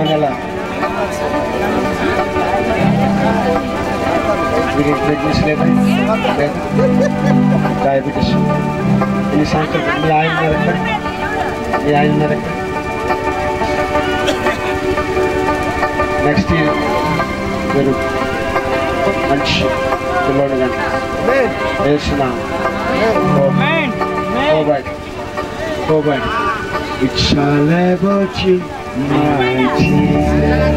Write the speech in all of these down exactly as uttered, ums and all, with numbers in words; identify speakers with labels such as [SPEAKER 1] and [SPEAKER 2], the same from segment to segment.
[SPEAKER 1] Nala. We get pregnancy later. Diabetes. Ini sampai lain mereka. Lain mereka. Next year, we'll lunch the Lord again. Yes, now.
[SPEAKER 2] Amen.
[SPEAKER 1] Go back. Go back. It's all about you, my Jesus.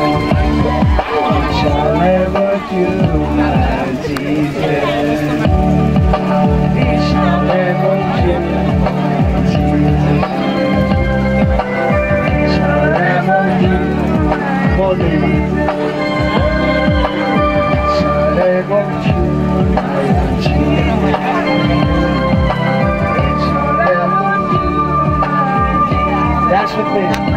[SPEAKER 1] It's all about you, my Jesus. It's all about you, my Jesus. It's all about you, my Jesus. It's all about you, my Jesus. That's what they